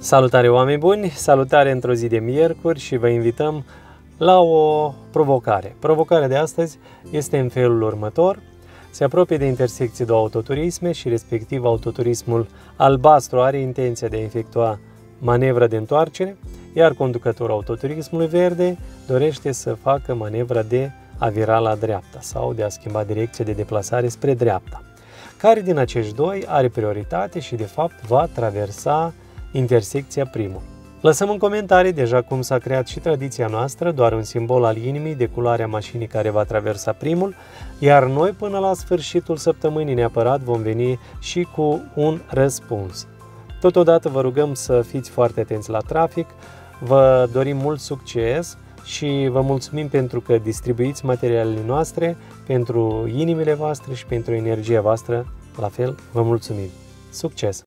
Salutare oameni buni, salutare într-o zi de miercuri și vă invităm la o provocare. Provocarea de astăzi este în felul următor. Se apropie de intersecție două autoturisme și respectiv autoturismul albastru are intenția de a efectua manevra de întoarcere, iar conducătorul autoturismului verde dorește să facă manevra de a vira la dreapta sau de a schimba direcția de deplasare spre dreapta. Care din acești doi are prioritate și de fapt va traversa intersecția primul? Lăsăm în comentarii deja cum s-a creat și tradiția noastră, doar un simbol al inimii de culoarea mașinii care va traversa primul, iar noi până la sfârșitul săptămânii neapărat vom veni și cu un răspuns. Totodată vă rugăm să fiți foarte atenți la trafic, vă dorim mult succes și vă mulțumim pentru că distribuiți materialele noastre, pentru inimile voastre și pentru energia voastră. La fel, vă mulțumim. Succes!